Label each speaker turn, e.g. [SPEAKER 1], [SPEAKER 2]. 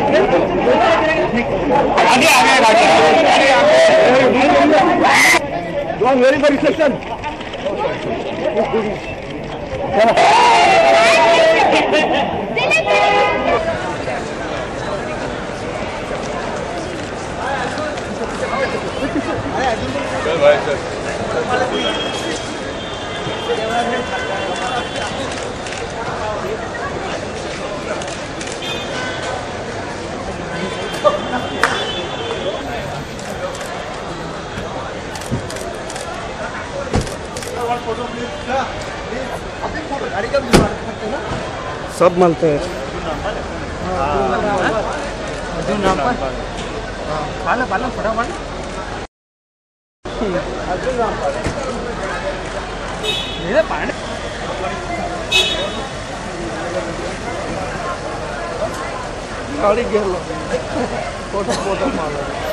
[SPEAKER 1] आगे आगे गाड़ी वेरी वेरी सेक्शन भाई सर सब मिलते हैं। अर्जुन रामपाल पाला पाला फटाफट अर्जुन रामपाल मेरे पानी गाड़ी गिर लो फोटो फोटो मारो